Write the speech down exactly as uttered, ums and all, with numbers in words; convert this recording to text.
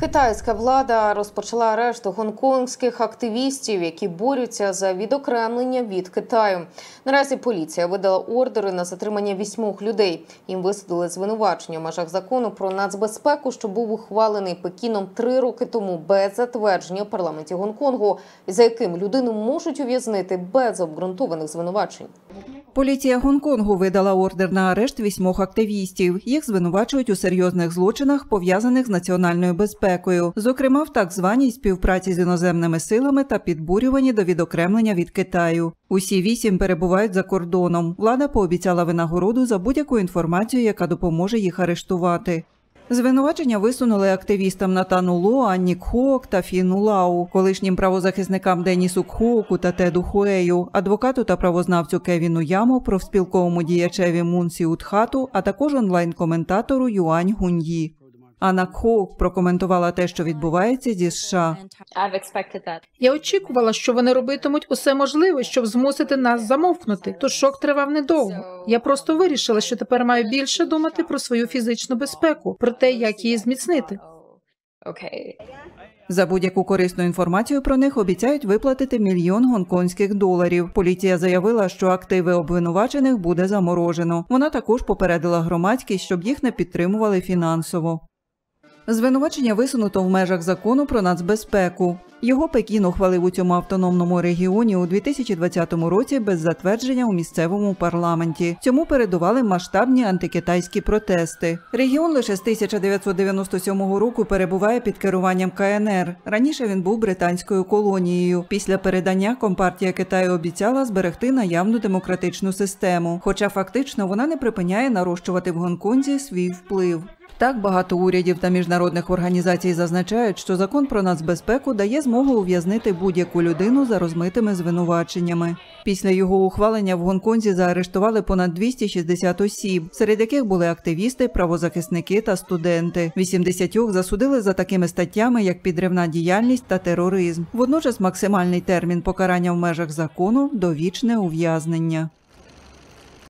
Китайська влада розпочала арешт гонконгських активістів, які борються за відокремлення від Китаю. Наразі поліція видала ордери на затримання вісьмох людей. Їм висудили звинувачення в межах закону про нацбезпеку, що був ухвалений Пекіном три роки тому без затвердження в парламенті Гонконгу, за яким людину можуть ув'язнити без обґрунтованих звинувачень. Поліція Гонконгу видала ордер на арешт вісьмох активістів. Їх звинувачують у серйозних злочинах, пов'язаних з національною безпекою, зокрема в так званій співпраці з іноземними силами та підбурюванні до відокремлення від Китаю. Усі вісім перебувають за кордоном. Влада пообіцяла винагороду за будь-яку інформацію, яка допоможе їх арештувати. Звинувачення висунули активістам Натану Ло, Анні Кхоок та Фіну Лау, колишнім правозахисникам Денісу Кхооку та Теду Хуею, адвокату та правознавцю Кевіну Яму, профспілковому діячеві Мун Сіу-Тхату, а також онлайн-коментатору Юань Гуньї. Анна Кхоок прокоментувала те, що відбувається зі США. Я очікувала, що вони робитимуть усе можливе, щоб змусити нас замовкнути, тож шок тривав недовго. Я просто вирішила, що тепер маю більше думати про свою фізичну безпеку, про те, як її зміцнити. За будь-яку корисну інформацію про них обіцяють виплатити мільйон гонконгських доларів. Поліція заявила, що активи обвинувачених буде заморожено. Вона також попередила громадськість, щоб їх не підтримували фінансово. Звинувачення висунуто в межах закону про нацбезпеку. Його Пекін ухвалив у цьому автономному регіоні у дві тисячі двадцятому році без затвердження у місцевому парламенті. Цьому передували масштабні антикитайські протести. Регіон лише з тисяча дев'ятсот дев'яносто сьомого року перебуває під керуванням Ка Ен Ер. Раніше він був британською колонією. Після передання Компартія Китаю обіцяла зберегти наявну демократичну систему, хоча фактично вона не припиняє нарощувати в Гонконзі свій вплив. Так, багато урядів та міжнародних організацій зазначають, що закон про нацбезпеку дає змогу ув'язнити будь-яку людину за розмитими звинуваченнями. Після його ухвалення в Гонконзі заарештували понад двісті шістдесят осіб, серед яких були активісти, правозахисники та студенти. вісімдесятьох засудили за такими статтями, як підривна діяльність та тероризм. Водночас максимальний термін покарання в межах закону – довічне ув'язнення.